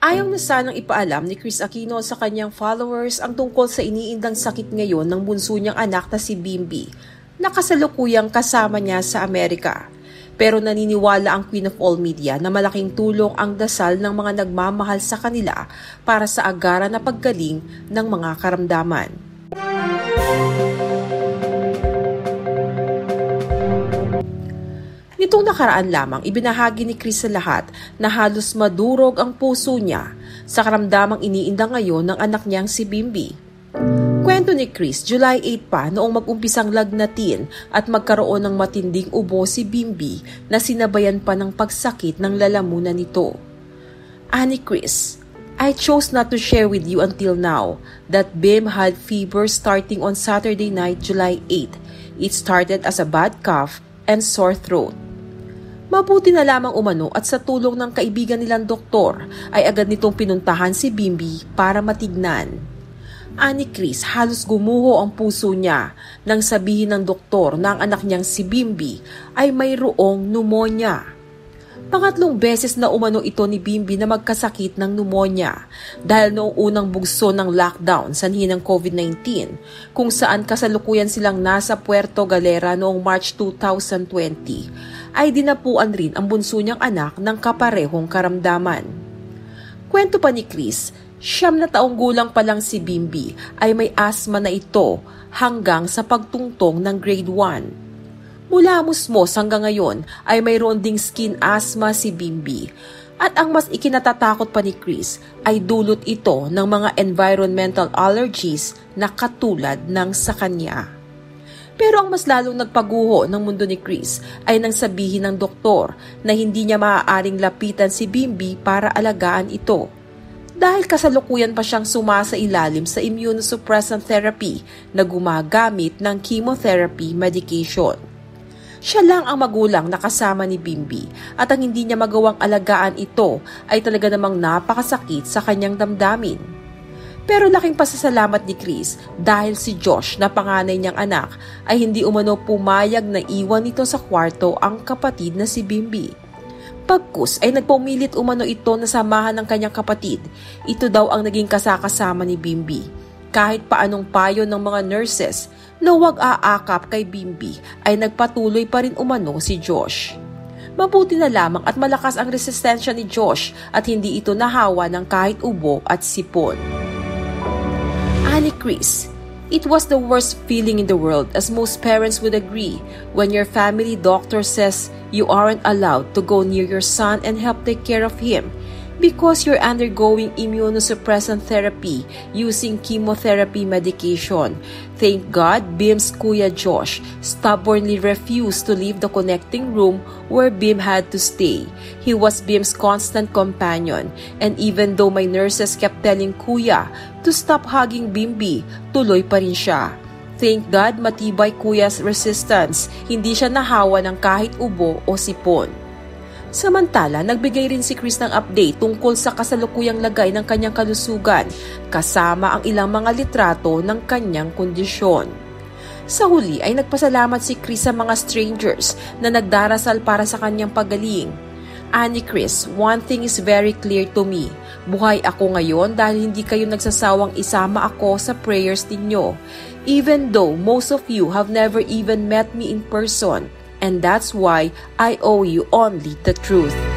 Ayaw na sanang ipaalam ni Kris Aquino sa kanyang followers ang tungkol sa iniindang sakit ngayon ng bunso niyang anak na si Bimby, na kasalukuyang kasama niya sa Amerika. Pero naniniwala ang Queen of All Media na malaking tulong ang dasal ng mga nagmamahal sa kanila para sa agaran na paggaling ng mga karamdaman. Nitong nakaraan lamang, ibinahagi ni Kris sa lahat na halos madurog ang puso niya sa karamdamang iniinda ngayon ng anak niyang si Bimby. Kwento ni Kris, July 8 pa noong mag-umpisang lagnatin at magkaroon ng matinding ubo si Bimby na sinabayan pa ng pagsakit ng lalamunan nito. Ani Kris, I chose not to share with you until now that Bim had fever starting on Saturday night, July 8. It started as a bad cough and sore throat. Mabuti na lamang umano at sa tulong ng kaibigan nilang doktor ay agad nitong pinuntahan si Bimby para matignan. Ani Kris, halos gumuho ang puso niya nang sabihin ng doktor na ang anak niyang si Bimby ay mayroong pneumonia. Pangatlong beses na umano ito ni Bimby na magkasakit ng pneumonia dahil noong unang bugso ng lockdown sanhi ng COVID-19 kung saan kasalukuyan silang nasa Puerto Galera noong March 2020 ay dinapuan rin ang bunso niyang anak ng kaparehong karamdaman. Kwento pa ni Kris, 9 na taong gulang pa lang si Bimby ay may asthma na ito hanggang sa pagtungtong ng grade 1. Mula musmos hanggang ngayon ay mayroon ding skin asthma si Bimby. At ang mas ikinatatakot pa ni Kris ay dulot ito ng mga environmental allergies na katulad ng sa kanya. Pero ang mas lalong nagpaguho ng mundo ni Kris ay nang sabihin ng doktor na hindi niya maaaring lapitan si Bimby para alagaan ito. Dahil kasalukuyan pa siyang sumasailalim sa immunosuppressant therapy na gumagamit ng chemotherapy medication. Siya lang ang magulang na kasama ni Bimby at ang hindi niya magawang alagaan ito ay talaga namang napakasakit sa kanyang damdamin. Pero laking pasasalamat ni Kris dahil si Josh na panganay niyang anak ay hindi umano pumayag na iwan nito sa kwarto ang kapatid na si Bimby. Pagkus ay nagpumilit umano ito na samahan ng kanyang kapatid. Ito daw ang naging kasakasama ni Bimby. Kahit paanong payo ng mga nurses na huwag aakap kay Bimby ay nagpatuloy pa rin umano si Josh. Mabuti na lamang at malakas ang resistensya ni Josh at hindi ito nahawa ng kahit ubo at sipon. Ani Kris, it was the worst feeling in the world as most parents would agree when your family doctor says you aren't allowed to go near your son and help take care of him because you're undergoing immunosuppressant therapy using chemotherapy medication. Thank God, Bim's Kuya Josh stubbornly refused to leave the connecting room where Bim had to stay. He was Bim's constant companion, and even though my nurses kept telling Kuya to stop hugging Bimby, tuloy pa rin siya. Thank God, matibay Kuya's resistance. Hindi siya nahawa ng kahit ubo o sipon. Samantala, nagbigay rin si Kris ng update tungkol sa kasalukuyang lagay ng kanyang kalusugan kasama ang ilang mga litrato ng kanyang kondisyon. Sa huli ay nagpasalamat si Kris sa mga strangers na nagdarasal para sa kanyang pagaling. Ani Kris, one thing is very clear to me. Buhay ako ngayon dahil hindi kayo nagsasawang isama ako sa prayers ninyo. Even though most of you have never even met me in person. And that's why I owe you only the truth.